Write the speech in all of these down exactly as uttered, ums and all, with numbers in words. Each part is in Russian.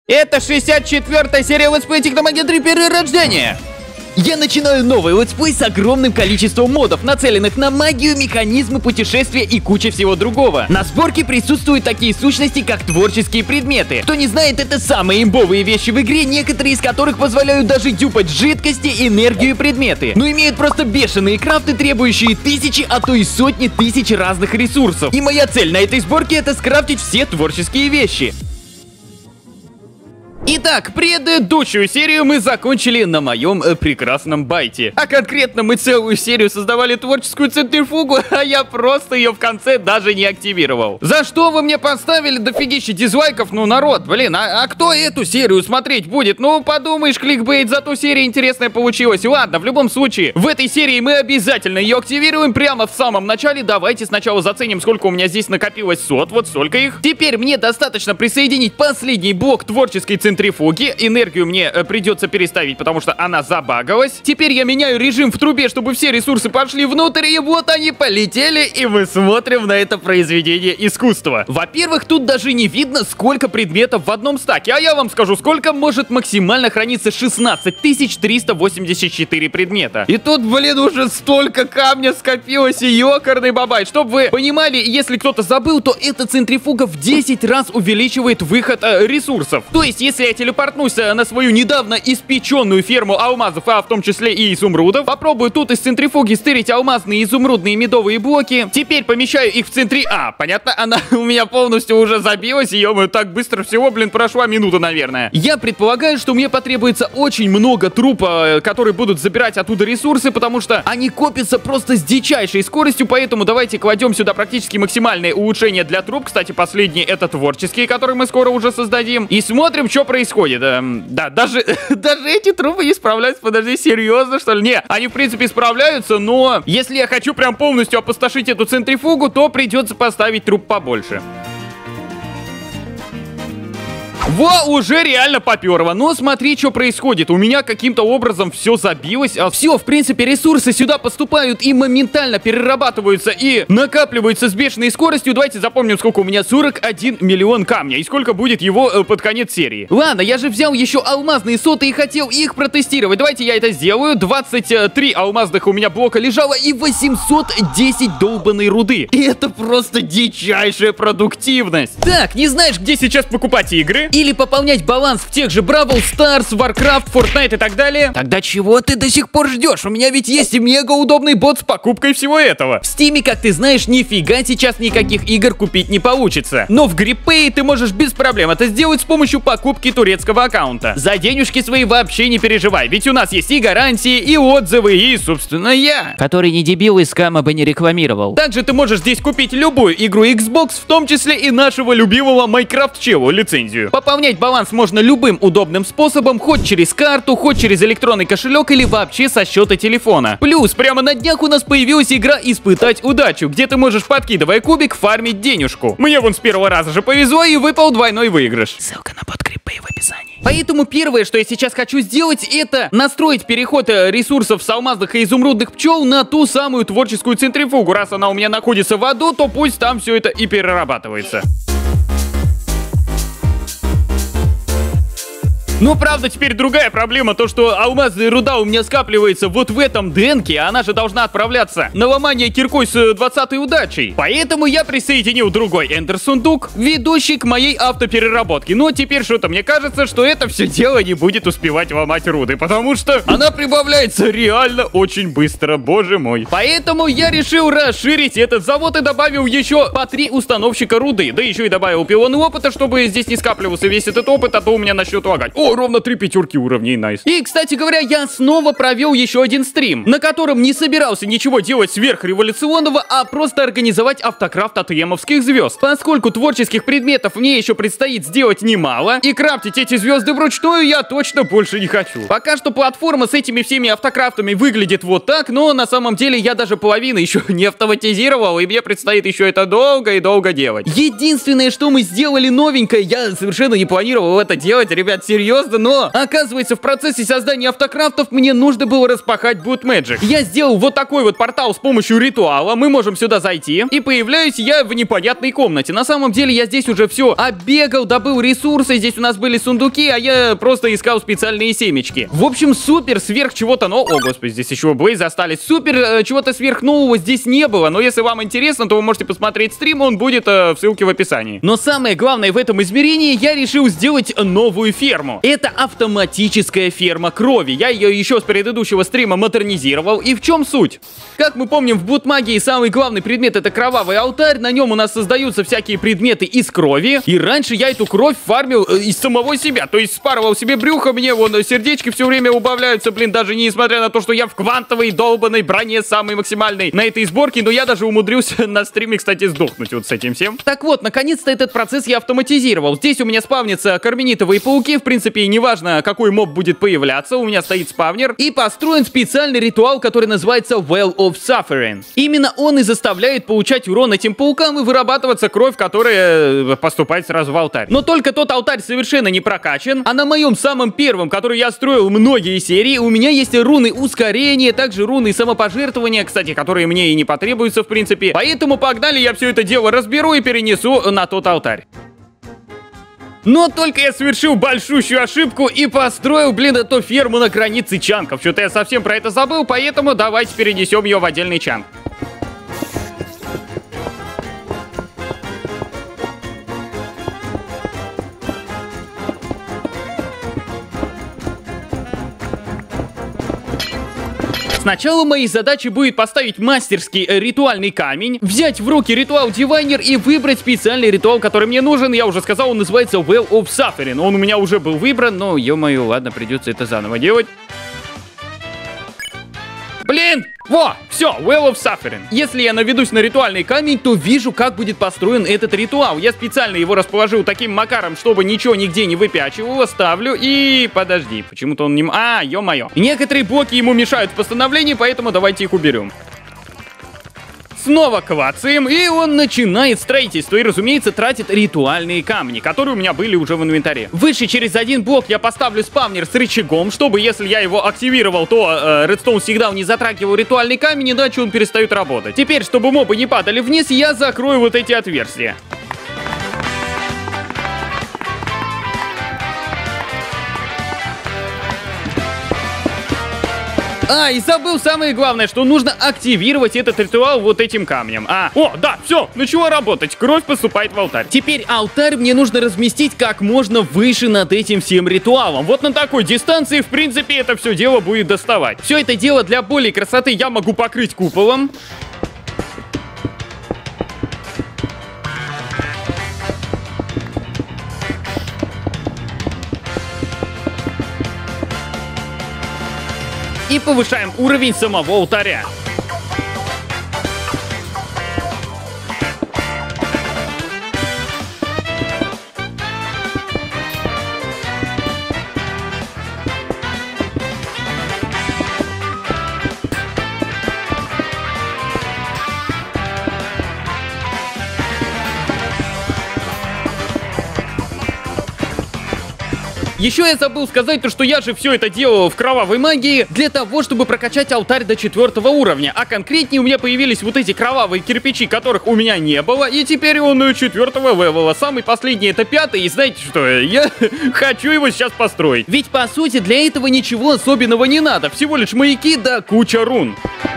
Это шестьдесят четвёртая серия летсплея Техномагия три Перерождение. Я начинаю новый летсплей с огромным количеством модов, нацеленных на магию, механизмы, путешествия и куча всего другого. На сборке присутствуют такие сущности, как творческие предметы. Кто не знает, это самые имбовые вещи в игре, некоторые из которых позволяют даже дюпать жидкости, энергию и предметы. Но имеют просто бешеные крафты, требующие тысячи, а то и сотни тысяч разных ресурсов. И моя цель на этой сборке — это скрафтить все творческие вещи. Итак, предыдущую серию мы закончили на моем э, прекрасном байте. А конкретно мы целую серию создавали творческую центрифугу, а я просто ее в конце даже не активировал. За что вы мне поставили дофигища дизлайков? Ну, народ, блин, а, а кто эту серию смотреть будет? Ну, подумаешь, кликбейт, зато серия интересная получилась. Ладно, в любом случае, в этой серии мы обязательно ее активируем прямо в самом начале. Давайте сначала заценим, сколько у меня здесь накопилось сот, вот столько их. Теперь мне достаточно присоединить последний блок творческой центрифуги. Центрифуги. Энергию мне э, придется переставить, потому что она забагалась. Теперь я меняю режим в трубе, чтобы все ресурсы пошли внутрь, и вот они полетели, и мы смотрим на это произведение искусства. Во-первых, тут даже не видно, сколько предметов в одном стаке, а я вам скажу, сколько может максимально храниться: шестнадцать тысяч триста восемьдесят четыре предмета. И тут, блин, уже столько камня скопилось, и ёкарный бабай. Чтоб вы понимали, если кто-то забыл, то эта центрифуга в десять раз увеличивает выход э, ресурсов. То есть, если я телепортнусь на свою недавно испеченную ферму алмазов, а в том числе и изумрудов, попробую тут из центрифуги стырить алмазные, изумрудные, медовые блоки. Теперь помещаю их в центре. А, понятно, она у меня полностью уже забилась, и ё-моё, так быстро всего, блин, прошла минута, наверное. Я предполагаю, что мне потребуется очень много труб, которые будут забирать оттуда ресурсы, потому что они копятся просто с дичайшей скоростью, поэтому давайте кладем сюда практически максимальное улучшение для труб. Кстати, последние — это творческие, которые мы скоро уже создадим. И смотрим, что происходит. Эм, да, даже, даже эти трубы не справляются. Подожди, серьезно, что ли? Не, они, в принципе, справляются, но если я хочу прям полностью опустошить эту центрифугу, то придется поставить труб побольше. Во, уже реально попёрло. Но смотри, что происходит. У меня каким-то образом все забилось. А все, в принципе, ресурсы сюда поступают и моментально перерабатываются и накапливаются с бешеной скоростью. Давайте запомним, сколько у меня: сорок один миллион камня. И сколько будет его э, под конец серии. Ладно, я же взял еще алмазные соты и хотел их протестировать. Давайте я это сделаю. двадцать три алмазных у меня блока лежало и восемьсот десять долбанной руды. И это просто дичайшая продуктивность. Так, не знаешь, где сейчас покупать игры? Или пополнять баланс в тех же Бравл Старс, Warcraft, Fortnite и так далее? Тогда чего ты до сих пор ждешь? У меня ведь есть мега удобный бот с покупкой всего этого. В Стиме, как ты знаешь, нифига сейчас никаких игр купить не получится. Но в GripPay ты можешь без проблем это сделать с помощью покупки турецкого аккаунта. За денежки свои вообще не переживай, ведь у нас есть и гарантии, и отзывы, и, собственно, я, который не дебил и скама бы не рекламировал. Также ты можешь здесь купить любую игру Xbox, в том числе и нашего любимого Minecraft Челу лицензию. Пополнять баланс можно любым удобным способом, хоть через карту, хоть через электронный кошелек или вообще со счета телефона. Плюс, прямо на днях у нас появилась игра «Испытать удачу», где ты можешь, подкидывая кубик, фармить денежку. Мне вон с первого раза же повезло и выпал двойной выигрыш. Ссылка на бот GripPay в описании. Поэтому первое, что я сейчас хочу сделать, это настроить переход ресурсов с алмазных и изумрудных пчел на ту самую творческую центрифугу. Раз она у меня находится в аду, то пусть там все это и перерабатывается. Но правда теперь другая проблема, то что алмазная руда у меня скапливается вот в этом денке, а она же должна отправляться на ломание киркой с двадцатой удачей. Поэтому я присоединил другой эндер-сундук, ведущий к моей автопереработке. Но теперь что-то мне кажется, что это все дело не будет успевать ломать руды, потому что она прибавляется реально очень быстро, боже мой. Поэтому я решил расширить этот завод и добавил еще по три установщика руды. Да еще и добавил пилоны опыта, чтобы здесь не скапливался весь этот опыт, а то у меня начнет лагать. О, ровно три пятерки уровней, найс. И, кстати говоря, я снова провел еще один стрим, на котором не собирался ничего делать сверхреволюционного, а просто организовать автокрафт от емовских звезд. Поскольку творческих предметов мне еще предстоит сделать немало, и крафтить эти звезды вручную я точно больше не хочу. Пока что платформа с этими всеми автокрафтами выглядит вот так, но на самом деле я даже половину еще не автоматизировал, и мне предстоит еще это долго и долго делать. Единственное, что мы сделали новенькое, я совершенно не планировал это делать, ребят, серьезно. просто, но оказывается, в процессе создания автокрафтов мне нужно было распахать Boot Magic. Я сделал вот такой вот портал с помощью ритуала. Мы можем сюда зайти, и появляюсь я в непонятной комнате. На самом деле я здесь уже все оббегал, добыл ресурсы, здесь у нас были сундуки, а я просто искал специальные семечки. В общем, супер, сверх чего-то, но... О, господи, здесь еще Блейз остались. Супер, э, чего-то сверх нового здесь не было, но если вам интересно, то вы можете посмотреть стрим, он будет э, в ссылке в описании. Но самое главное в этом измерении, я решил сделать новую ферму. Это автоматическая ферма крови. Я ее еще с предыдущего стрима модернизировал. И в чем суть? Как мы помним, в бутмагии самый главный предмет — это кровавый алтарь. На нем у нас создаются всякие предметы из крови. И раньше я эту кровь фармил э, из самого себя. То есть спарывал себе брюхо, мне вон сердечки все время убавляются, блин, даже несмотря на то, что я в квантовой долбанной броне самой максимальной на этой сборке. Но я даже умудрился на стриме, кстати, сдохнуть вот с этим всем. Так вот, наконец-то этот процесс я автоматизировал. Здесь у меня спавнятся карменитовые пауки. В принципе, неважно, какой моб будет появляться, у меня стоит спавнер. И построен специальный ритуал, который называется Well of Suffering. Именно он и заставляет получать урон этим паукам и вырабатываться кровь, которая поступает сразу в алтарь. Но только тот алтарь совершенно не прокачан. А на моем самом первом, который я строил многие серии, у меня есть руны ускорения, также руны самопожертвования, кстати, которые мне и не потребуются, в принципе. Поэтому погнали, я все это дело разберу и перенесу на тот алтарь. Но только я совершил большущую ошибку и построил, блин, эту ферму на границе чанков. Что-то я совсем про это забыл, поэтому давайте перенесем ее в отдельный чанк. Сначала моей задачей будет поставить мастерский ритуальный камень, взять в руки ритуал Дивайнер и выбрать специальный ритуал, который мне нужен. Я уже сказал, он называется Well of Suffering. Он у меня уже был выбран, но, ё-моё, ладно, придется это заново делать. Блин! Во! Все, Well of Suffering. Если я наведусь на ритуальный камень, то вижу, как будет построен этот ритуал. Я специально его расположил таким макаром, чтобы ничего нигде не выпячивало. Ставлю и... Подожди, почему-то он не... А, ё-моё. Некоторые блоки ему мешают в постановлении, поэтому давайте их уберем. Снова клацаем, и он начинает строительство. И, разумеется, тратит ритуальные камни, которые у меня были уже в инвентаре. Выше через один блок я поставлю спавнер с рычагом, чтобы, если я его активировал, то редстоун всегда не затрагивал ритуальный камень, иначе он перестает работать. Теперь, чтобы мобы не падали вниз, я закрою вот эти отверстия. А, и забыл самое главное, что нужно активировать этот ритуал вот этим камнем. А, о, да, все, начало работать. Кровь поступает в алтарь. Теперь алтарь мне нужно разместить как можно выше над этим всем ритуалом. Вот на такой дистанции, в принципе, это все дело будет доставать. Все это дело для более красоты я могу покрыть куполом. И повышаем уровень самого алтаря. Еще я забыл сказать то, что я же все это делал в кровавой магии для того, чтобы прокачать алтарь до четвертого уровня. А конкретнее у меня появились вот эти кровавые кирпичи, которых у меня не было. И теперь он четвертого левела. Самый последний это пятый. И знаете что? Я хочу его сейчас построить. Ведь по сути для этого ничего особенного не надо. Всего лишь маяки да куча рун.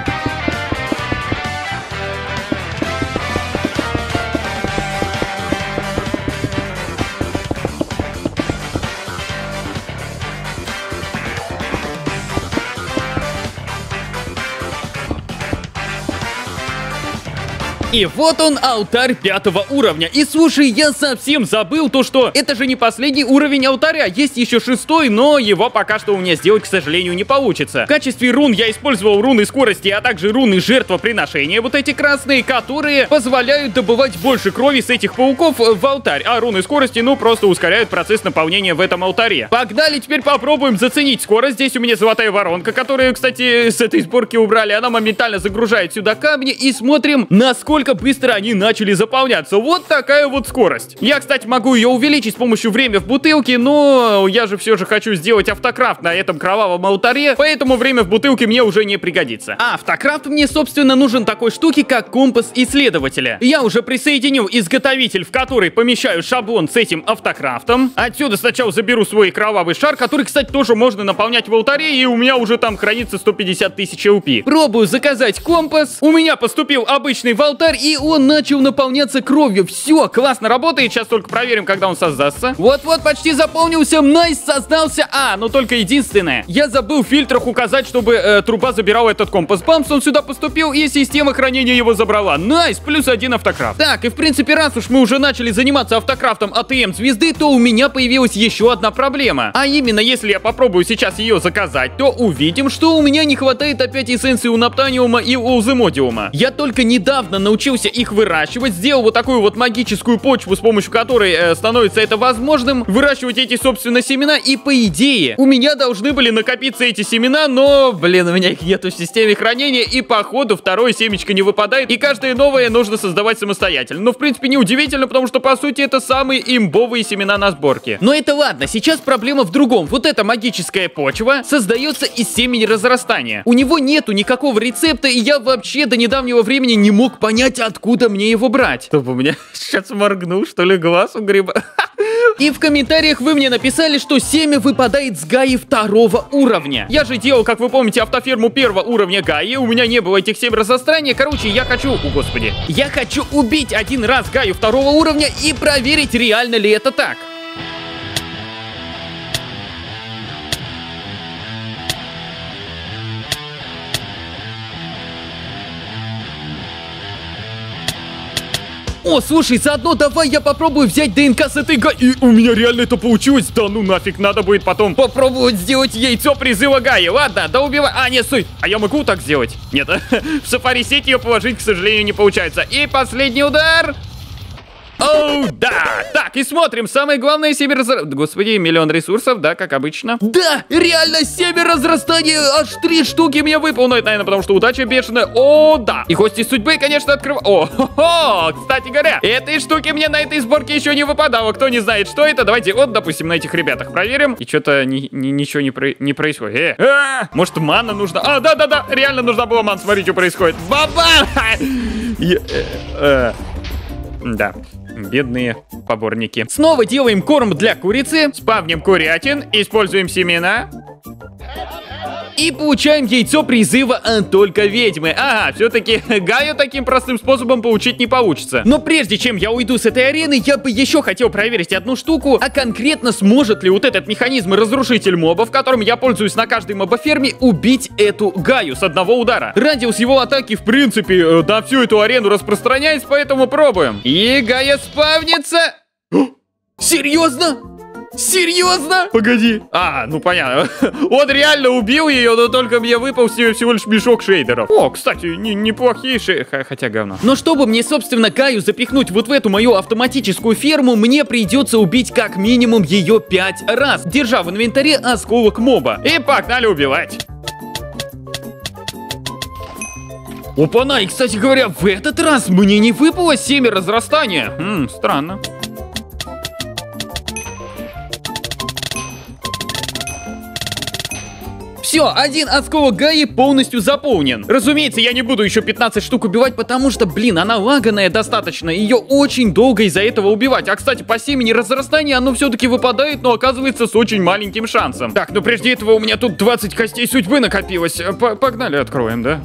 И вот он, алтарь пятого уровня. И слушай, я совсем забыл то, что это же не последний уровень алтаря. Есть еще шестой, но его пока что у меня сделать, к сожалению, не получится. В качестве рун я использовал руны скорости, а также руны жертвоприношения. Вот эти красные, которые позволяют добывать больше крови с этих пауков в алтарь. А руны скорости, ну, просто ускоряют процесс наполнения в этом алтаре. Погнали, теперь попробуем заценить скорость. Здесь у меня золотая воронка, которую, кстати, с этой сборки убрали. Она моментально загружает сюда камни. И смотрим, насколько насколько быстро они начали заполняться. Вот такая вот скорость. Я, кстати, могу ее увеличить с помощью время в бутылке, но я же все же хочу сделать автокрафт на этом кровавом алтаре, поэтому время в бутылке мне уже не пригодится. А автокрафт мне, собственно, нужен такой штуки, как компас исследователя. Я уже присоединил изготовитель, в который помещаю шаблон с этим автокрафтом. Отсюда сначала заберу свой кровавый шар, который, кстати, тоже можно наполнять в алтаре, и у меня уже там хранится сто пятьдесят тысяч эл пи. Пробую заказать компас. У меня поступил обычный в алтарь, и он начал наполняться кровью. Все, классно работает. Сейчас только проверим, когда он создастся. Вот-вот, почти заполнился. Найс, создался. А, но только единственное. Я забыл в фильтрах указать, чтобы э, труба забирала этот компас. Бамс, он сюда поступил, и система хранения его забрала. Найс, плюс один автокрафт. Так, и в принципе, раз уж мы уже начали заниматься автокрафтом АТМ звезды, то у меня появилась еще одна проблема. А именно, если я попробую сейчас ее заказать, то увидим, что у меня не хватает опять эссенции унаптаниума и уземодиума. Я только недавно научился их выращивать, сделал вот такую вот магическую почву, с помощью которой э, становится это возможным, выращивать эти, собственно, семена, и по идее, у меня должны были накопиться эти семена, но, блин, у меня их нету в системе хранения, и походу второе семечко не выпадает, и каждое новое нужно создавать самостоятельно. Но, в принципе, неудивительно, потому что, по сути, это самые имбовые семена на сборке. Но это ладно, сейчас проблема в другом. Вот эта магическая почва создается из семени разрастания. У него нету никакого рецепта, и я вообще до недавнего времени не мог понять, откуда мне его брать. Чтобы у меня сейчас моргнул, что ли, глаз у гриба. И в комментариях вы мне написали, что семя выпадает с Гаи второго уровня. Я же делал, как вы помните, автоферму первого уровня Гаи. У меня не было этих семь разострания. Короче, я хочу... О, господи. Я хочу убить один раз Гаю второго уровня и проверить, реально ли это так. О, слушай, заодно давай я попробую взять ДНК с этой Гаи. И у меня реально это получилось. Да ну нафиг, надо будет потом попробовать сделать яйцо призыва Гаи. Ладно, да убивай. А, нет, стой. А я могу так сделать? Нет, в сафари-сеть ее положить, к сожалению, не получается. И последний удар. Оу, да! Так, и смотрим. Самое главное, семя разрастания. Господи, миллион ресурсов, да, как обычно. Да, реально, семя разрастания. Аж три штуки мне выпало. Ну, это, наверное, потому что удача бешеная. О, да. И гости судьбы, конечно, открывают. О, хо-хо, кстати говоря, этой штуки мне на этой сборке еще не выпадало. Кто не знает, что это, давайте вот, допустим, на этих ребятах проверим. И что-то ни, ни, ничего не, про не происходит. Э, а, может, мана нужна? А, да-да-да, реально нужна была мана. Смотрите, что происходит. Баба! Да. Бедные поборники. Снова делаем корм для курицы. Спавним курятин. Используем семена. И получаем яйцо призыва а, только ведьмы. Ага, все-таки Гаю таким простым способом получить не получится. Но прежде чем я уйду с этой арены, я бы еще хотел проверить одну штуку. А конкретно, сможет ли вот этот механизм разрушитель мобов, которым я пользуюсь на каждой мобоферме, убить эту Гаю с одного удара. Радиус его атаки, в принципе, на всю эту арену распространяется, поэтому пробуем. И Гая спавнится. Серьезно? Серьезно? Погоди. А, ну понятно. Он реально убил ее, но только мне выпал всего лишь мешок шейдеров. О, кстати, не, неплохие шейдеры, хотя говно. Но чтобы мне, собственно, Гаю запихнуть вот в эту мою автоматическую ферму, мне придется убить как минимум ее пять раз, держа в инвентаре осколок моба. И погнали убивать. Опа-на, и, кстати говоря, в этот раз мне не выпало семя разрастания. Хм, странно. Все, один осколок Гаи полностью заполнен. Разумеется, я не буду еще пятнадцать штук убивать, потому что, блин, она лаганая достаточно. Ее очень долго из-за этого убивать. А, кстати, по семени разрастания оно все-таки выпадает, но оказывается с очень маленьким шансом. Так, ну прежде этого у меня тут двадцать костей судьбы накопилось. П- погнали, откроем, да?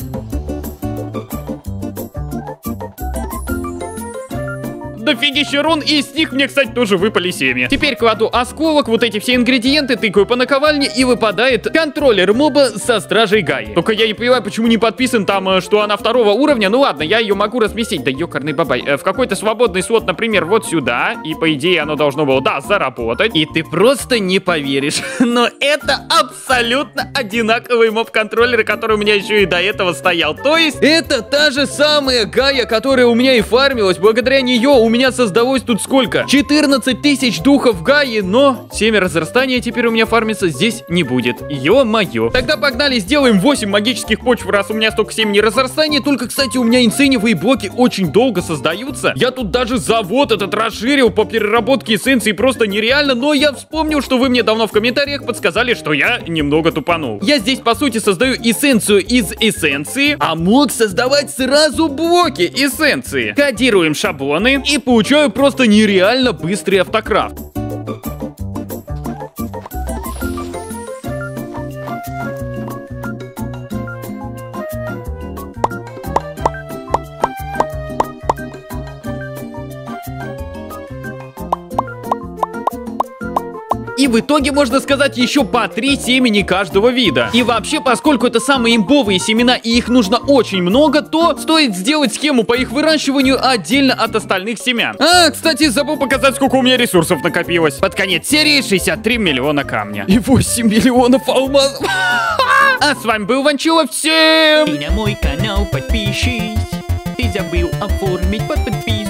Дофигища рун, и из них мне, кстати, тоже выпали семя. Теперь кладу осколок, вот эти все ингредиенты, тыкаю по наковальне, и выпадает контроллер моба со стражей Гаи. Только я не понимаю, почему не подписан там, что она второго уровня. Ну ладно, я ее могу разместить. Да ёкарный бабай. В какой-то свободный слот, например, вот сюда. И по идее оно должно было, да, заработать. И ты просто не поверишь. Но это абсолютно одинаковый моб-контроллер, который у меня еще и до этого стоял. То есть, это та же самая Гая, которая у меня и фармилась. Благодаря нее у меня создалось тут сколько? четырнадцать тысяч духов Гаи, но семя разрастания теперь у меня фармиться здесь не будет. Ё-моё. Тогда погнали, сделаем восемь магических почв, раз у меня столько семени разрастания. Только, кстати, у меня инсейниевые блоки очень долго создаются. Я тут даже завод этот расширил по переработке эссенции, просто нереально. Но я вспомнил, что вы мне давно в комментариях подсказали, что я немного тупанул. Я здесь, по сути, создаю эссенцию из эссенции, а мог создавать сразу блоки эссенции. Кодируем шаблоны и получаю просто нереально быстрый автокрафт. И в итоге, можно сказать, еще по три семени каждого вида. И вообще, поскольку это самые имбовые семена и их нужно очень много, то стоит сделать схему по их выращиванию отдельно от остальных семян. А, кстати, забыл показать, сколько у меня ресурсов накопилось. Под конец серии шестьдесят три миллиона камня. И восемь миллионов алмазов. А с вами был Ванчула, всем! Ты на мой канал подпишись. Ты забыл оформить под подписку.